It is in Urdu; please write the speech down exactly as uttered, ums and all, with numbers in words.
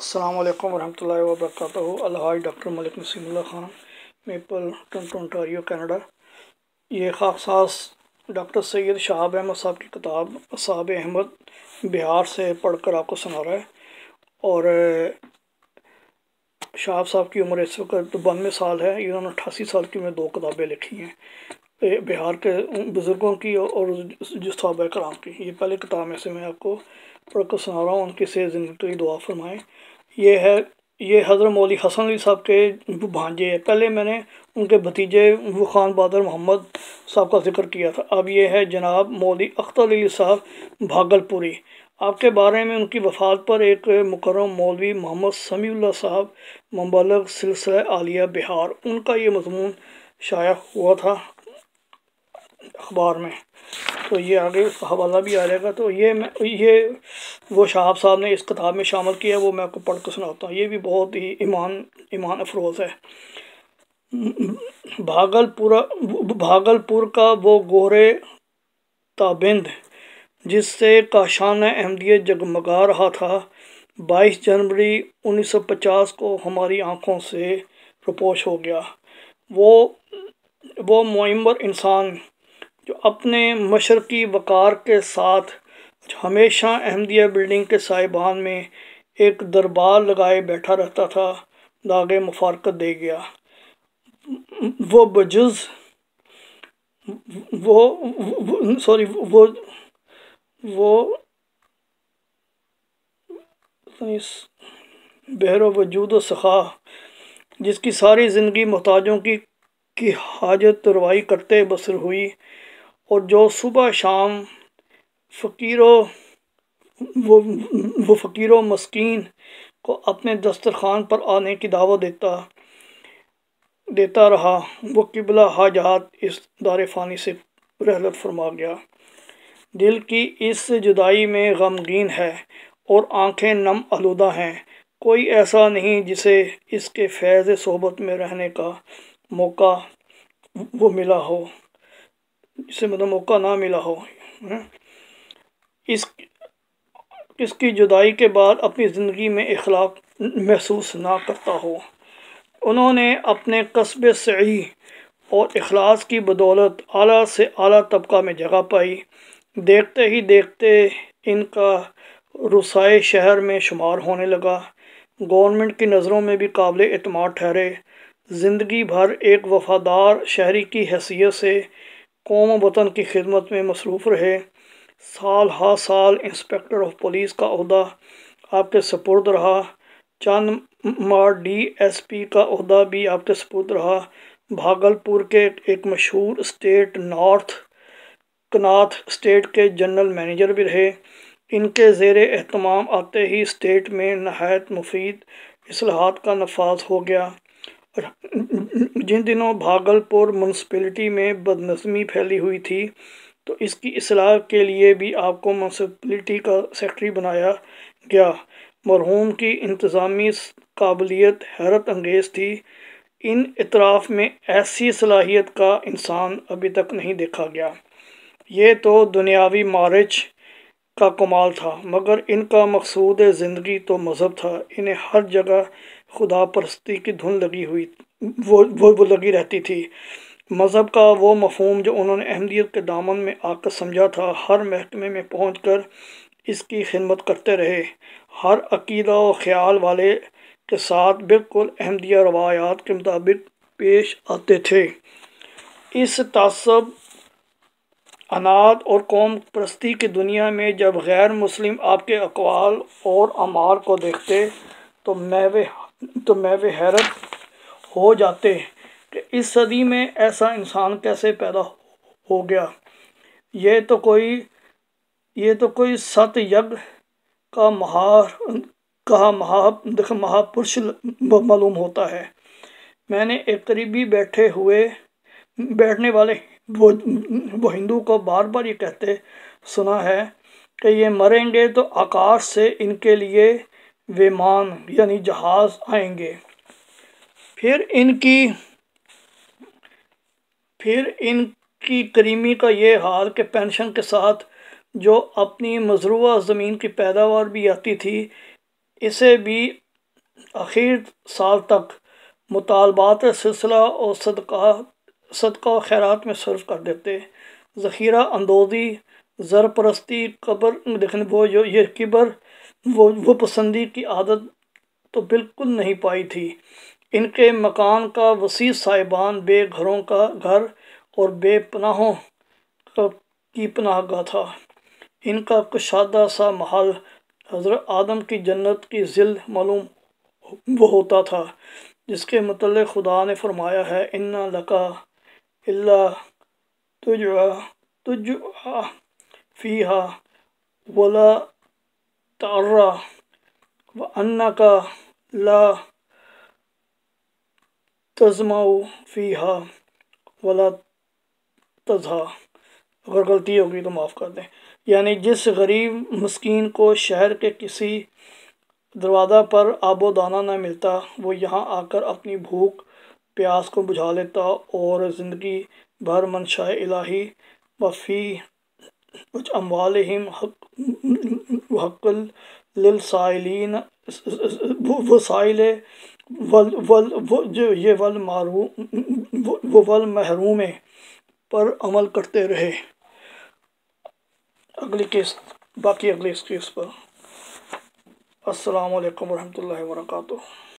السلام علیکم ورحمۃ اللہ وبرکاتہ۔ الحاج doctor Malik Naseem Ullah Khan, Maple Toronto Ontario Canada. یہ خاص ڈاکٹر سید شہاب احمد صاحب کی کتاب اصحاب احمد بہار سے پڑھ کر آپ کو سنا رہا ہے۔ اور شہاب صاحب کی عمر اس وقت بانوے سال ہے۔ انہوں نے اٹھاسی سال کی میں دو کتابیں لکھی ہیں، بہار کے بزرگوں کی اور صحابہ کرام کی۔ یہ پہلی کتاب میں سے میں آپ کو پڑھ کر سنا رہا ہوں، ان کی صحت زندگی کی دعا فرمائیں۔ یہ ہے یہ حضرت مولوی حسن علی صاحب کے بھانجے ہیں۔ پہلے میں نے ان کے بھتیجے وہ خان بہادر محمد صاحب کا ذکر کیا تھا، اب یہ ہے جناب مولوی اختر علی صاحب بھاگل پوری۔ آپ کے بارے میں ان کی وفات پر ایک مکرم مولوی محمد سمیع اللہ صاحب مبلغ سلسلہ عالیہ بہار، ان کا یہ مضمون شائع ہوا تھا اخبار میں، تو یہ آگے اس کا حوالہ بھی آ جائے گا۔ تو یہ میں یہ وہ شہاب صاحب نے اس کتاب میں شامل کیا ہے، وہ میں آپ کو پڑھ کے سناتا ہوں۔ یہ بھی بہت ہی ایمان ایمان افروز ہے۔ بھاگل پورا بھاگل پور کا وہ گورے تابند جس سے کاشان احمدیت جگمگا رہا تھا، بائیس جنوری انیس سو پچاس کو ہماری آنکھوں سے روپوش ہو گیا۔ وہ وہ معمر انسان جو اپنے مشرقی وقار کے ساتھ ہمیشہ احمدیہ بلڈنگ کے سائبان میں ایک دربار لگائے بیٹھا رہتا تھا، داغ مفارقت دے گیا۔ وہ بجز وہ سوری وہ وہ بحر و وجود و سخا جس کی ساری زندگی محتاجوں کی کی حاجت روائی کرتے بسر ہوئی، اور جو صبح شام فقیر و وہ, وہ فقیر و مسکین کو اپنے دسترخوان پر آنے کی دعوت دیتا دیتا رہا، وہ قبلہ حاجات اس دار فانی سے رحلت فرما گیا۔ دل کی اس جدائی میں غمگین ہے اور آنکھیں نم آلودہ ہیں، کوئی ایسا نہیں جسے اس کے فیض صحبت میں رہنے کا موقع وہ ملا ہو جسے مطلب موقع نہ ملا ہو اس اس کی جدائی کے بعد اپنی زندگی میں اخلاق محسوس نہ کرتا ہو۔ انہوں نے اپنے قصب سعی اور اخلاص کی بدولت اعلیٰ سے اعلیٰ طبقہ میں جگہ پائی، دیکھتے ہی دیکھتے ان کا رسائے شہر میں شمار ہونے لگا، گورنمنٹ کی نظروں میں بھی قابل اعتماد ٹھہرے، زندگی بھر ایک وفادار شہری کی حیثیت سے قوم و وطن کی خدمت میں مصروف رہے۔ سال ہا سال انسپکٹر آف پولیس کا عہدہ آپ کے سپرد رہا، چند ماہ ڈی ایس پی کا عہدہ بھی آپ کے سپرد رہا، بھاگل پور کے ایک مشہور اسٹیٹ نارتھ کناتھ اسٹیٹ کے جنرل مینیجر بھی رہے۔ ان کے زیر اہتمام آتے ہی اسٹیٹ میں نہایت مفید اصلاحات کا نفاذ ہو گیا۔ جن دنوں بھاگل پور میونسپلٹی میں بدنظمی پھیلی ہوئی تھی تو اس کی اصلاح کے لیے بھی آپ کو میونسپلٹی کا سیکرٹری بنایا گیا۔ مرحوم کی انتظامی قابلیت حیرت انگیز تھی، ان اطراف میں ایسی صلاحیت کا انسان ابھی تک نہیں دیکھا گیا۔ یہ تو دنیاوی معارج کا کمال تھا، مگر ان کا مقصود زندگی تو مذہب تھا۔ انہیں ہر جگہ خدا پرستی کی دھن لگی ہوئی وہ, وہ لگی رہتی تھی۔ مذہب کا وہ مفہوم جو انہوں نے احمدیت کے دامن میں آ کر سمجھا تھا، ہر محکمے میں پہنچ کر اس کی خدمت کرتے رہے، ہر عقیدہ و خیال والے کے ساتھ بالکل احمدیہ روایات کے مطابق پیش آتے تھے۔ اس تعصب، عناد اور قوم پرستی کی دنیا میں جب غیر مسلم آپ کے اقوال اور اعمال کو دیکھتے تو محو تو محو حیرت ہو جاتے کہ اس صدی میں ایسا انسان کیسے پیدا ہو گیا۔ یہ تو کوئی یہ تو کوئی ست یگ کا مہار کا مہا مہا پرش معلوم ہوتا ہے۔ میں نے ایک قریبی بیٹھے ہوئے بیٹھنے والے وہ, وہ ہندو کو بار بار یہ کہتے سنا ہے کہ یہ مریں گے تو آکاش سے ان کے لیے ویمان یعنی جہاز آئیں گے، پھر ان کی پھر ان کی کریمی کا یہ حال کہ پینشن کے ساتھ جو اپنی مزروعہ زمین کی پیداوار بھی آتی تھی، اسے بھی آخر سال تک مطالبات سلسلہ اور صدقہ صدقہ و خیرات میں صرف کر دیتے۔ ذخیرہ اندوزی، زر پرستی، قبر دیکھنے وہ جو یہ کبر وہ وہ پسندی کی عادت تو بالکل نہیں پائی تھی۔ ان کے مکان کا وسیع سائبان بے گھروں کا گھر اور بے پناہوں کی پناہ گاہ تھا۔ ان کا کشادہ سا محل حضرت آدم کی جنت کی ظل معلوم وہ ہوتا تھا، جس کے متعلق خدا نے فرمایا ہے اِنَّ لَكَ إِلَّا تُجْعَى تُجْعَى فِيهَا وَلَا تَعْرَى وَأَنَّكَ لَا تَظْمَأُ فِيهَا وَلَا تَضْحَىٰ۔ اگر غلطی ہوگی تو معاف کر دیں۔ یعنی جس غریب مسکین کو شہر کے کسی دروازہ پر آب و دانہ نہ ملتا، وہ یہاں آ کر اپنی بھوک پیاس کو بجھا لیتا اور زندگی بھر منشاء الہی وفی اموالہم حق للسائلین وسائل والمحروم پر عمل کرتے رہے۔ اگلی قسط باقی اگلی اس قسط پر۔ السلام علیکم ورحمۃ اللہ وبرکاتہ۔